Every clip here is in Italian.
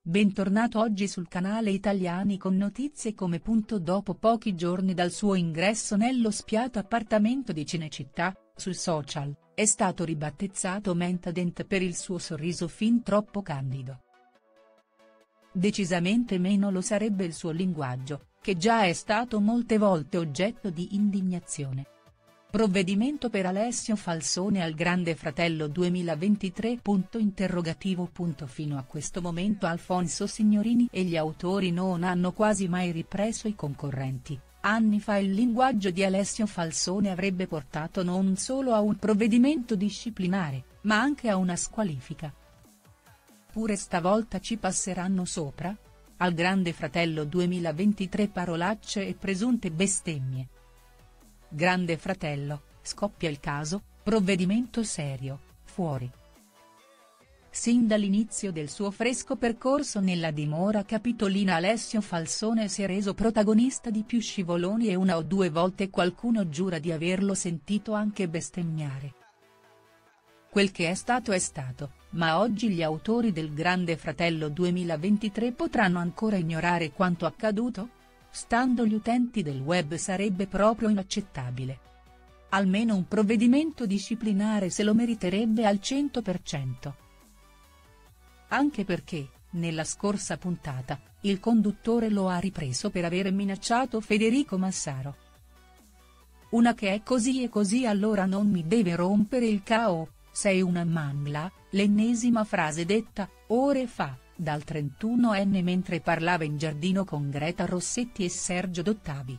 Bentornato oggi sul canale Italiani con notizie come. Dopo pochi giorni dal suo ingresso nello spiato appartamento di Cinecittà, sui social, è stato ribattezzato Mentadent per il suo sorriso fin troppo candido. Decisamente meno lo sarebbe il suo linguaggio, che già è stato molte volte oggetto di indignazione. Provvedimento per Alessio Falsone al Grande Fratello 2023? Fino a questo momento Alfonso Signorini e gli autori non hanno quasi mai ripreso i concorrenti. Anni fa il linguaggio di Alessio Falsone avrebbe portato non solo a un provvedimento disciplinare, ma anche a una squalifica. Pure stavolta ci passeranno sopra? Al Grande Fratello 2023 parolacce e presunte bestemmie. Grande Fratello, scoppia il caso, provvedimento serio, fuori. Sin dall'inizio del suo fresco percorso nella dimora capitolina Alessio Falsone si è reso protagonista di più scivoloni e una o due volte qualcuno giura di averlo sentito anche bestemmiare. Quel che è stato, ma oggi gli autori del Grande Fratello 2023 potranno ancora ignorare quanto accaduto? Stando gli utenti del web sarebbe proprio inaccettabile. Almeno un provvedimento disciplinare se lo meriterebbe al 100%. Anche perché, nella scorsa puntata, il conduttore lo ha ripreso per aver minacciato Federico Massaro. Una che è così e così allora non mi deve rompere il cao, sei una mangla, l'ennesima frase detta, ore fa, dal 31enne mentre parlava in giardino con Greta Rossetti e Sergio Dottavi.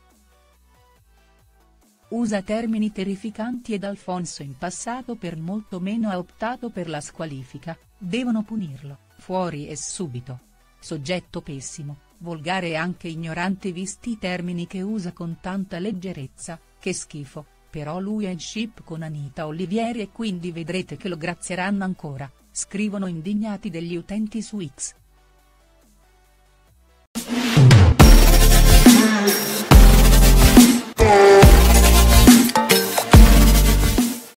Usa termini terrificanti ed Alfonso in passato per molto meno ha optato per la squalifica, devono punirlo, fuori e subito. Soggetto pessimo, volgare e anche ignorante visti i termini che usa con tanta leggerezza, che schifo, però lui è in ship con Anita Olivieri e quindi vedrete che lo grazieranno ancora, scrivono indignati degli utenti su X.